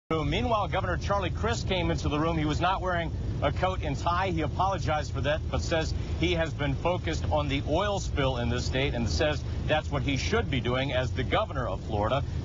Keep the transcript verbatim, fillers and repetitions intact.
Meanwhile, Governor Charlie Crist came into the room. He was not wearing a coat and tie. He apologized for that, but says he has been focused on the oil spill in this state and says that's what he should be doing as the governor of Florida.